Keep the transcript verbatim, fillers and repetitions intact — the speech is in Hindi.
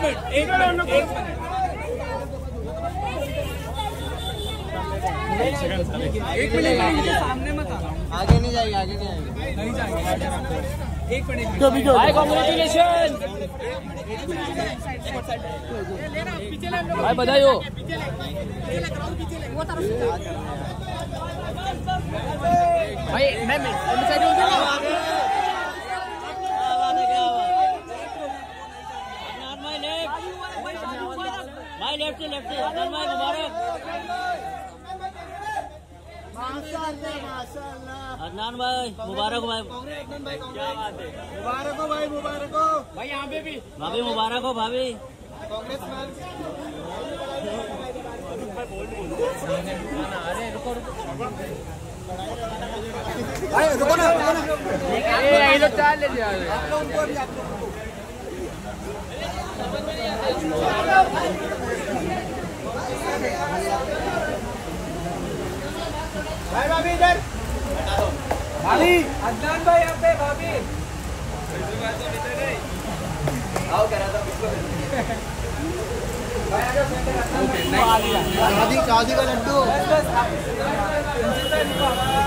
मिनट एक मिनट एक मिनट एक मिनट सामने मत आना, आगे नहीं जाएगी, आगे नहीं आएगी, नहीं जाएंगे। एक मिनट भाई कांग्रेचुलेशन भाई, बधाई हो भाई। मैं भाई लेफ्ट से लेफ्ट से अदनान भाई मुबारक, अदनान भाई मुबारक भाई, मुबारक हो भाई, मुबारक हो भाई। यहाँ पे भी भाभी मुबारक हो भाभी। कांग्रेस मैन। भाई रुको ना, रुको ना, ये लोग चाल ले जाओ आप लोगों को भी, आप लोगों को भाई, भाभी इधर, भाभी अदनान भाई यहाँ पे, भाभी आओ, कह रहा था शादी शादी का लड्डू।